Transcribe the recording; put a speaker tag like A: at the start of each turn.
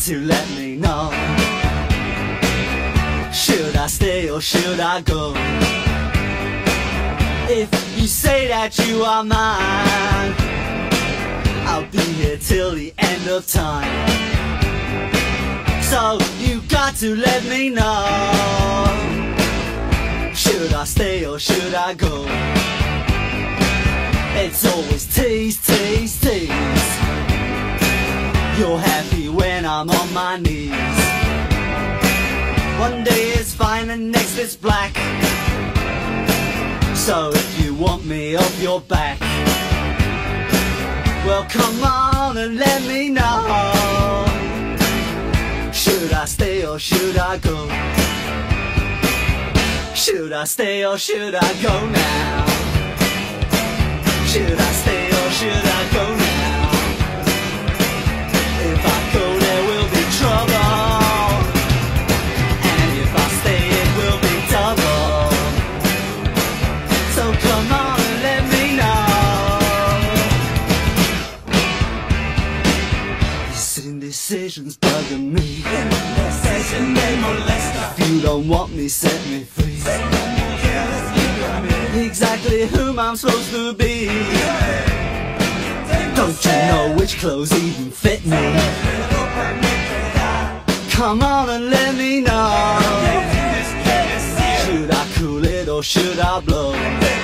A: to let me know. Should I stay or should I go? If you say that you are mine, I'll be here till the end of time. So you got to let me know. Should I stay or should I go? It's always tease, tease, tease. You're happy when I'm on my knees. One day it's fine and next it's black. So if you want me off your back, well come on and let me know. Should I stay or should I go? Should I stay or should I go now? Should I stay or should I go now? If I go there will be trouble, and if I stay it will be double. So come on and let me know. This indecision's bugging me. If you don't want me, set me free. Exactly whom I'm supposed to be. Don't you know which clothes even fit me? Come on and let me know. Should I cool it or should I blow?